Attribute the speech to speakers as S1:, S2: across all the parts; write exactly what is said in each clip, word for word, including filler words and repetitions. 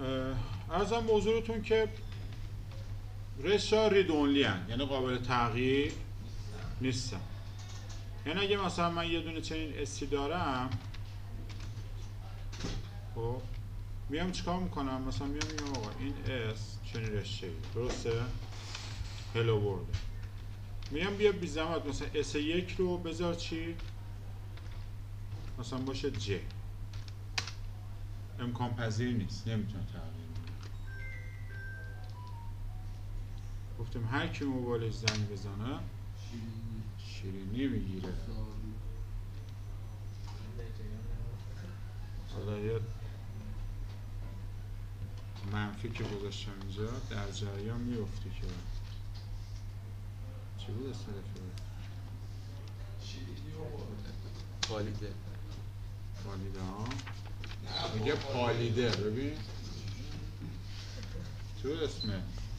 S1: عرضم موضوعتون که رشا رید اونلی هن، یعنی قابل تغییر نیستن. یعنی اگه مثلا من یه دونه چنین اسی دارم، خب میام چیکار میکنم؟ مثلا میام میگم آقا این اس چنین رشته ای درسته؟ هلو ورد. میام بیا بی زحمت مثلا اس یک رو بذار چی؟ مثلا باشه جی. امکان پذیر نیست، نمیتونه تغییر بده. گفتیم هر کی موبایلش زنگ بزنه شیرینی میگیره. حالا یه منفی که گذاشتم اینجا در جریان میفتی که چی بود اسم رفیق؟
S2: پالیده.
S1: پالیده ها میگه پالیده. ببین چی بود اسمه؟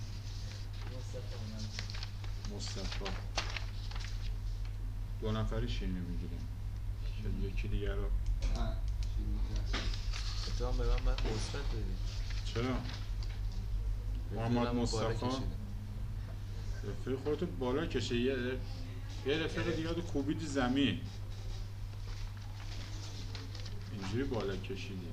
S1: مصطفی. دو نفری شیرینی میگیریم شاید یکی دیگر رو
S2: اتفاقا به من باید مثبت بدید.
S1: چرا؟ محمد مصطفی رفیق خودتو بالا کشه. یه یه رفیق دیگه رو کوبید زمین اینجوری بالا کشیدی.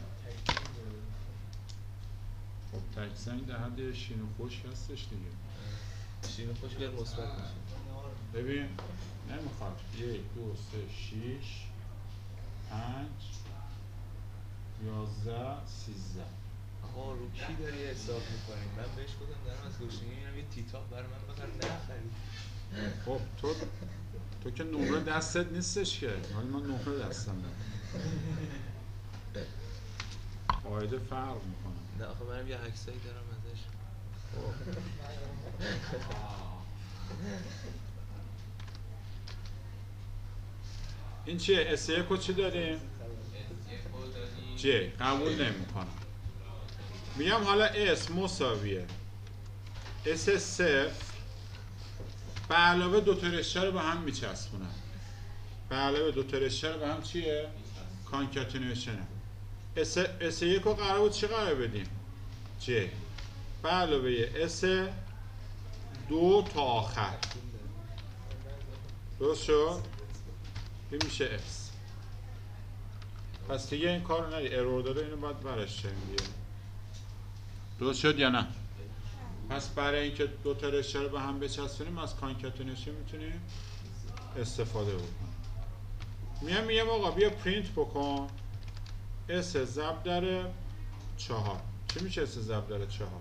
S1: خب تک زنگ در حد شین و خوش هستش دیگه.
S2: شین و خوش بیاد مثبت میشه.
S1: ببین نمیخواد. یک دو سه شیش پنج یازده سیزده.
S2: آها رو کی داری حساب میکنی؟ من بهش گفتم دارم از گوشنگی میرم یه تیتاب برای من بخرم نخرید.
S1: خب تو تو که نمره دستت نیستش که. حالا من نمره دستم دارم. قاعده فرق میکنم.
S2: نه آخه منم یه عکسایی دارم ازش.
S1: خب این چیه؟ اس یک رو چی داریم؟ جی. قبول نمیکنم. میگم حالا اس مساویه اس صفر به علاوه دو تا رشته رو به هم میچسبونم. به علاوه دو تا رشته رو به هم چیه؟ کانکاتینیشن. اس اس یک رو قرار بود چی قرار بدیم؟ جی. به علاوه اس دو تا آخر. درست شد؟ این میشه اس. پس دیگه این کار رو نری. ارور داره اینو باید برش چنین دیگه. درست شد یا نه؟ پس برای اینکه دو تا رشته رو به هم بچسبونیم از کانکاتینیشن میتونیم استفاده بکنیم. میام میگم آقا بیا پرینت بکن اس ضرب در چهار. چی میشه اس ضرب در چهار؟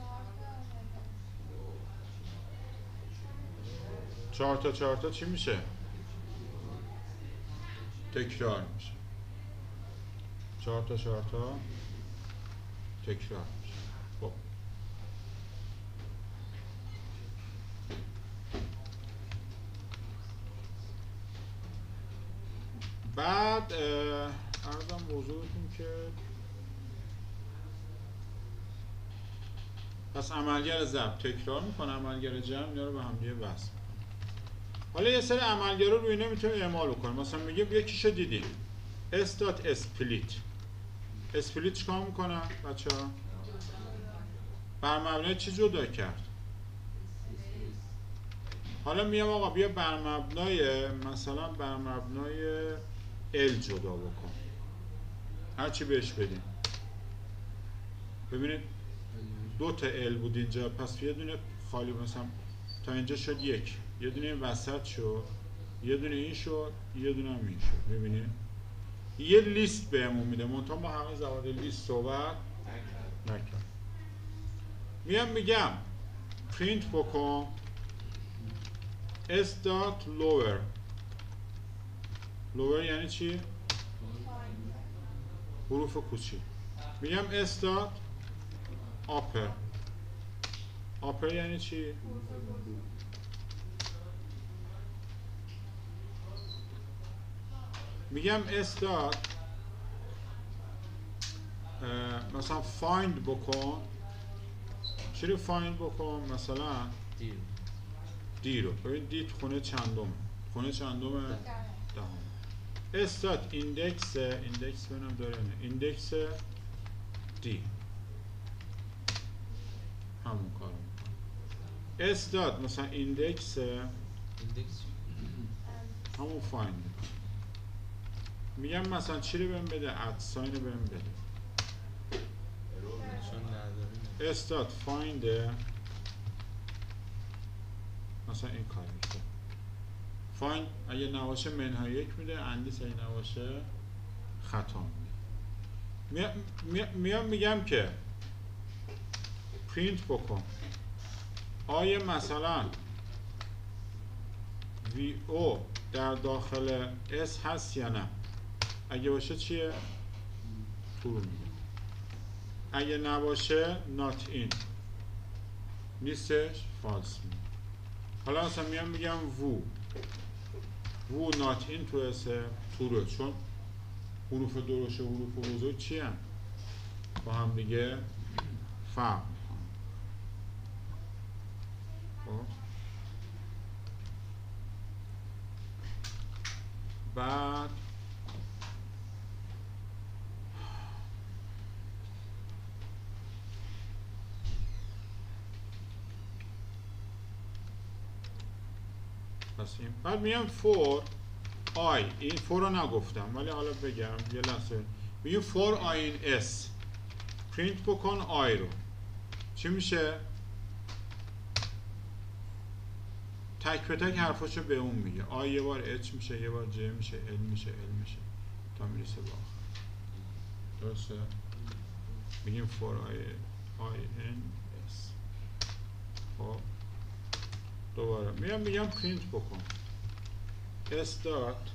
S1: چهار تا چهار تا چی میشه؟ تکرار میشه. چهار تا چهار تا تکرار میشه. خب بعد عرضم موضوعتون که پس عملگر ضرب تکرار میکنه، عملگر جمع اینا رو به هم دیگه وصل میکنه. حالا یه سری عملگرا رو روی اینا میتونیم اعمال کنیم. مثلا میگه یکیشو دیدیم اس دات اسپلیت. اسپلیت چیکار میکنه بچه‌ها؟ بر مبنای چی جدا کرد؟ حالا میام آقا بیا بر مبنای مثلا بر مبنای ال جدا بکن. هر چی بهش بدیم. ببینید دو تا ال بود اینجا، پس یه دونه خالی مثلا تا اینجا شد یک، یه دونه این وسط شد، یه دونه این شد، یه دونه هم این شد. ببینید یه لیست بهمون میده. منتها ما همه زبان لیست صحبت نکنیم. میام میگم پرینت بکن s dot lower. lower یعنی چی؟ حروف کوچیک. میگم s dot upper. upper یعنی چی؟ میگم s dot مثلا find بکن. چی رو find بکن؟ مثلا
S2: دیر
S1: دی رو. ببین دی خونه چندم؟ خونه چندم؟ دهم. s dot index. index ببینم داره نه. index دی. همون کار میکنه. اس داد مثلا ایندکس
S2: ایندکس
S1: همون فایند میگم مثلا چی رو بهم بده، ادساین رو بهم بده.
S2: چون نداریم
S1: اس داد فایند مثلا این کار میشه. فایند اگه نباشه منهای یک میده، اندیس اگه نباشه خطا میده. میام می میگم که پرینت بکن آیا مثلا وی او در داخل اس هست یا نه. اگه باشه چیه؟ true میده. اگه نباشه not in نیستش false میده. حالا مثلا میام میگم وو وو not in تو اس true، چون حروف درشت و حروف بزرگ چی هم؟ با هم دیگه فرق میکنن. خب بعد پس این بعد میام فور آی، این فور رو نگفتم ولی حالا بگم یه لحظه. میگم فور آی این اس پرینت بکن آی رو. چی میشه؟ تک به تک حرفاشو به اون میگه. آی یه بار اچ میشه، یه بار جی میشه، ال میشه، ال میشه تا میرسه به آخر. درسته؟ میگیم فور آی آی ان اس. خب دوباره میام میگم پرینت بکن اس دات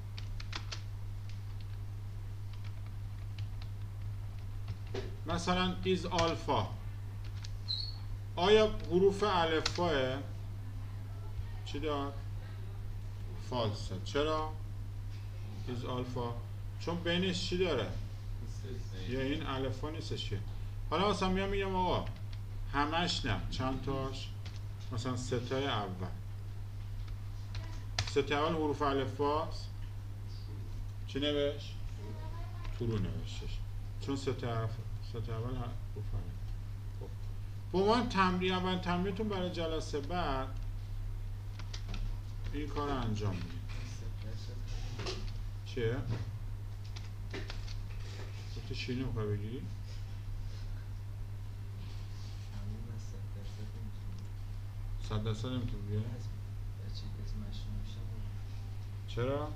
S1: مثلا ایز آلفا. آیا حروف الفباه چی داد؟ فالس. چرا؟ ایز آلفا چون بینش چی داره؟ یا این الفا نیستش که. حالا مثلا میام میگم آقا همش نه، چند تاش، مثلا سه تای اول سه تا اول حروف الفباست چی نوشت؟ ترو نوشتش چون سه تا سه تا اول حروف الفبا. خب با من تمرین اول تمرینتون برای جلسه بعد این کار رو انجام میدیم. چیه؟ تو شیرینی میخوای بگیری؟ صد درصد نمیتونی بگیری؟ چرا؟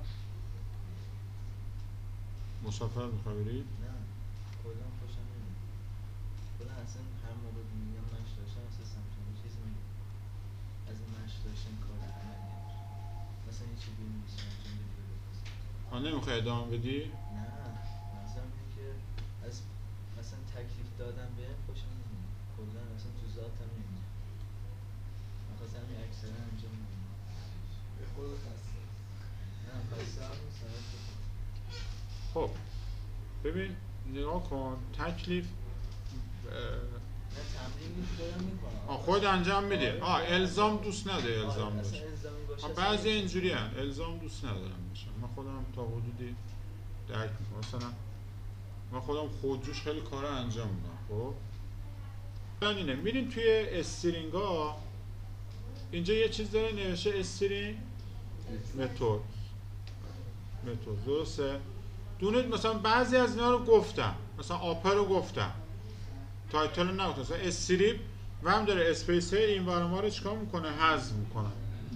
S1: مسافر میخوای بری؟
S2: نه کلا خوشم نمیاد. کلا اصلا هر موقع میگم مشت داشتم اصلا سمتون چیزی میگم از این مشت داشتن کار عملی مثلا یه چیزی میمیسیم انجام بدی بده
S1: ها نمیخوای ادامه بدی؟
S2: نه مثلا اینه که از مثلا تکلیف دادن بهم خوشم نمیاد. کلا اصلا تو ذاتم نمیاد. من خواستم این اکثرا انجام بدم. به خودت هست. نه خواستم مثلا
S1: خب ببین نگاه کن تکلیف
S2: نه تمرین نیست دارم میکنم.
S1: آه خود انجام میده. آه الزام دوست نداره الزام
S2: آره،
S1: باشه.
S2: باشه.
S1: بعضی اینجوری هن الزام دوست ندارم باشم. من خودم تا حدودی درک میکنم. مثلا من خودم خودجوش خیلی کار انجام میدم. خب اینه میریم توی استرینگ ها اینجا یه چیز داره نوشته استرینگ متد متد درسته. دونه مثلا بعضی از اینا رو گفتم، مثلا آپر رو گفتم، تایتل رو نگفتم. مثلا استریپ و هم داره اسپیس های این ورما رو چیکار میکنه؟ حذف میکنه.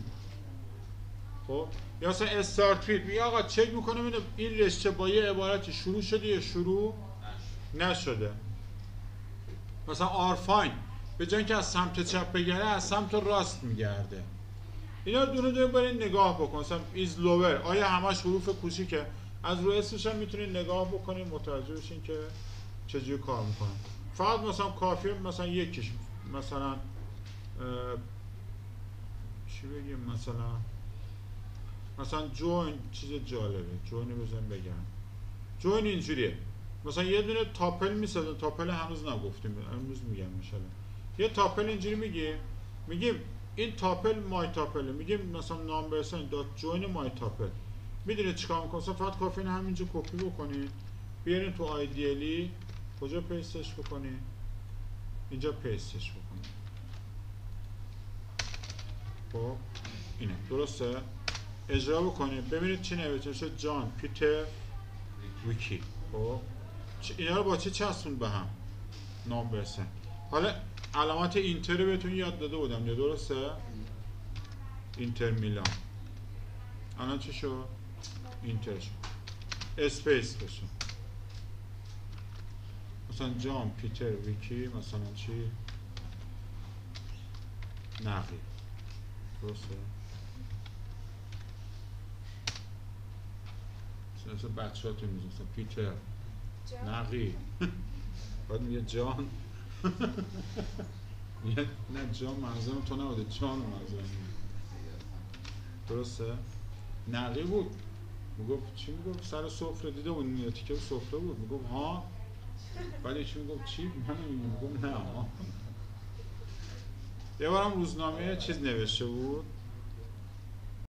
S1: خب یا مثلا استارت فیلد میگه آقا چک میکنه ببینه این رشته با یه عبارتی شروع شده یا شروع نشده. مثلا آرفاین به جای اینکه از سمت چپ بگرده از سمت راست میگرده. اینا دونه دونه برید نگاه بکن. مثلا ایز لوور آیا همش حروف کوچیکه؟ از روی اسمش هم میتونید نگاه بکنید متوجه بشین که چجوری کار میکنه. فقط مثلا کافیه مثلا یکیش مثلا چی بگیم مثلا مثلا جوین چیز جالبه. جوین رو بزن بگم. جوین اینجوریه مثلا یه دونه تاپل میسازن. تاپل هنوز نگفتیم امروز میگم انشالله. یه تاپل اینجوری میگیم میگیم این تاپل مای تاپل. میگیم مثلا نامبر ساین دات جوین مای تاپل. میدونید چیکار میکنید؟ مثلا فقط کافی اینو همینجا کپی بکنید بیارین تو آیدیالی کجا پیستش بکنید؟ اینجا پیستش بکنید. خب اینه درسته؟ اجرا بکنید ببینید چی نوشته شد. جان پیتر ویکی. خب اینا رو با چه چسبون به هم؟ نام برسن. حالا علامت اینتر رو بهتون یاد داده بودم یا درسته؟ اینتر میلان. الان چی شد؟ اینتر شد. اسپیس بشه مثلا جان پیتر ویکی مثلا چی؟ نقی. درسته؟ مثلا بچه ها تو میزن مثلا پیتر نقی باید میگه جان میگه نه جان منظورم تو نبوده جان منظورم درسته؟ نقی بود میگفت چی میگفت سر سفره دیده بود میگه تیکه سفره بود میگفت ها بعد چی میگفت چی؟ من نمیگم میگفت نه ها. یه بارم روزنامه چیز نوشته بود